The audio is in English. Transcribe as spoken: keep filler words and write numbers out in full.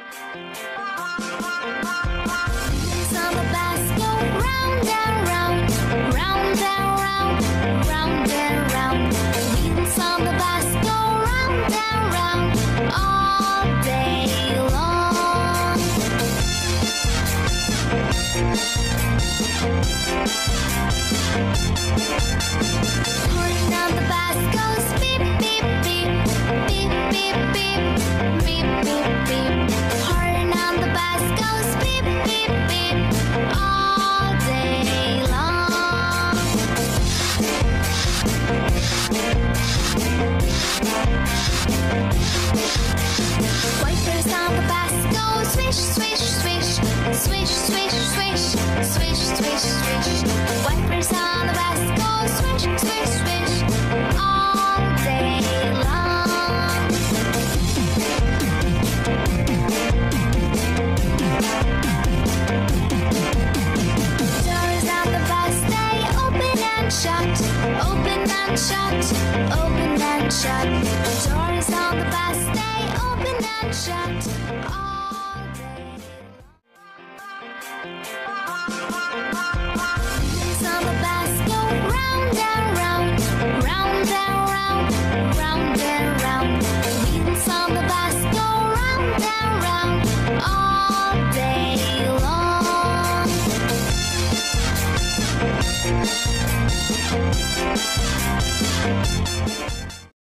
Wheels on the bus go round and round, round and round, round and round. Wheels on the bus go round and round all day long. Horn on the bus goes beep, beep, beep, beep, beep, beep, beep, beep, beep. Horn on the bus goes beep, beep, beep, all day long. Wipers on the bus go swish, swish, swish, swish, swish, swish, swish, swish, swish. Wipers on the bus go swish, swish, swish, all day long. Doors on the bus they open and shut, open and shut, open and shut. Doors on the bus they open and shut all day long.